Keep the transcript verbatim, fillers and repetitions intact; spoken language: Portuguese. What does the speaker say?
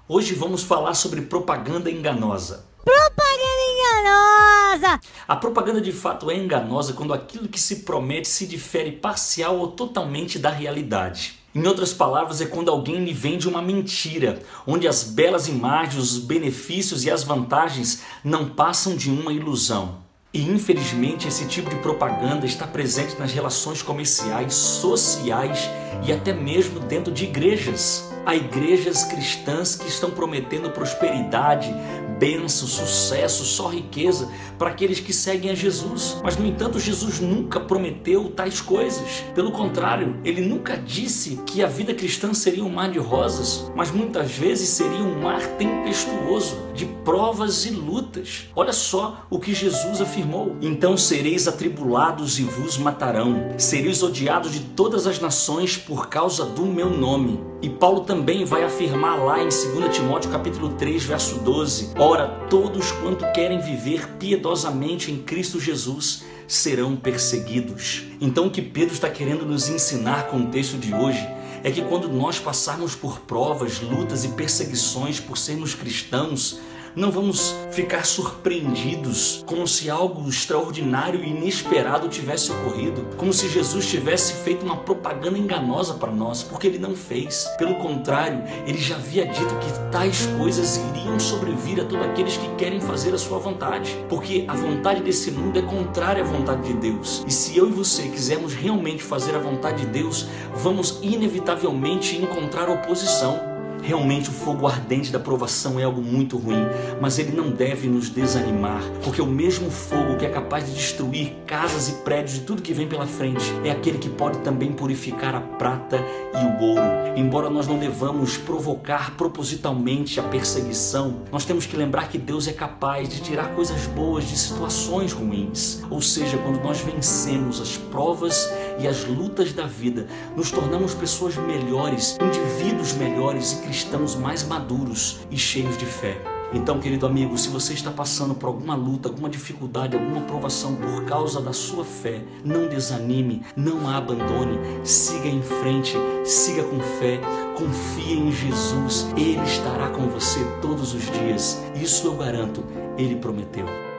Hoje vamos falar sobre propaganda enganosa. Propaganda enganosa! A propaganda de fato é enganosa quando aquilo que se promete se difere parcial ou totalmente da realidade. Em outras palavras, é quando alguém lhe vende uma mentira, onde as belas imagens, os benefícios e as vantagens não passam de uma ilusão. E infelizmente esse tipo de propaganda está presente nas relações comerciais, sociais e até mesmo dentro de igrejas. Há igrejas cristãs que estão prometendo prosperidade, bênção, sucesso, só riqueza para aqueles que seguem a Jesus. Mas no entanto Jesus nunca prometeu tais coisas. Pelo contrário, ele nunca disse que a vida cristã seria um mar de rosas, mas muitas vezes seria um mar tempestuoso de provas e lutas. Olha só o que Jesus afirmou: então sereis atribulados e vos matarão, sereis odiados de todas as nações por causa do meu nome. E Paulo também vai afirmar lá em dois Timóteo capítulo três, verso doze: ora, todos quanto querem viver piedosamente em Cristo Jesus serão perseguidos. Então o que Pedro está querendo nos ensinar com o texto de hoje é que quando nós passarmos por provas, lutas e perseguições por sermos cristãos, não vamos ficar surpreendidos como se algo extraordinário e inesperado tivesse ocorrido, como se Jesus tivesse feito uma propaganda enganosa para nós, porque ele não fez. Pelo contrário, ele já havia dito que tais coisas iriam sobrevir a todos aqueles que querem fazer a sua vontade, porque a vontade desse mundo é contrária à vontade de Deus. E se eu e você quisermos realmente fazer a vontade de Deus, vamos inevitavelmente encontrar oposição. Realmente o fogo ardente da provação é algo muito ruim, mas ele não deve nos desanimar, porque o mesmo fogo que é capaz de destruir casas e prédios e tudo que vem pela frente é aquele que pode também purificar a prata e o ouro. Embora nós não devamos provocar propositalmente a perseguição, nós temos que lembrar que Deus é capaz de tirar coisas boas de situações ruins. Ou seja, quando nós vencemos as provas e as lutas da vida, nos tornamos pessoas melhores, indivíduos melhores e cristãos mais maduros e cheios de fé. Então, querido amigo, se você está passando por alguma luta, alguma dificuldade, alguma provação por causa da sua fé, não desanime, não a abandone, siga em frente, siga com fé, confie em Jesus, Ele estará com você todos os dias. Isso eu garanto, Ele prometeu.